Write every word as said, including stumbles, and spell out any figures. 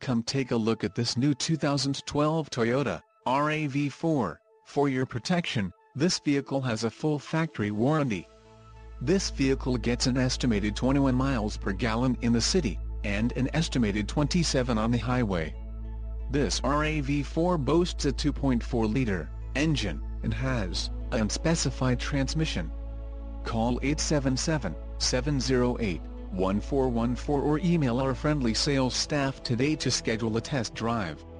Come take a look at this new two thousand twelve Toyota R A V four. For your protection, this vehicle has a full factory warranty. This vehicle gets an estimated twenty-one miles per gallon in the city, and an estimated twenty-seven on the highway. This R A V four boasts a two point four liter engine, and has an unspecified transmission. Call eight seven seven, seven zero eight, one four one four or email our friendly sales staff today to schedule a test drive.